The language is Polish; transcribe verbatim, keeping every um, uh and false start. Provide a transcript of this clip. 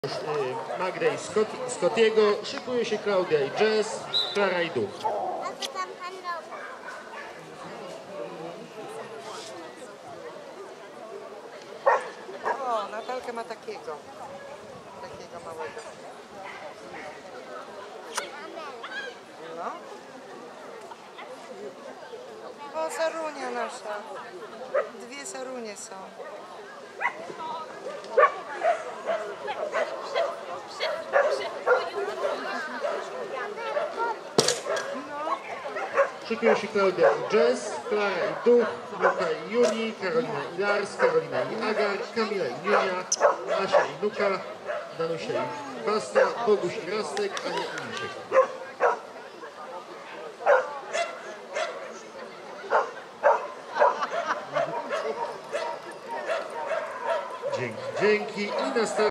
Magdę i Scott, Scottiego, szykuje się Klaudia i Jazz, Klara i Duch. A co tam pan robi? O, Natalka ma takiego. Takiego małego. No. O, sarunia nasza. Dwie sarunie są. Szykują się Klaudia i Jazz, Klara i Duch, Luka i Juni, Karolina i Lars, Karolina i Agar, Kamila i Junia, Asia i Nuka, Danusia i Basta, Boguś i Rastek, Ania i Misiek. Dzięki, dzięki i następnie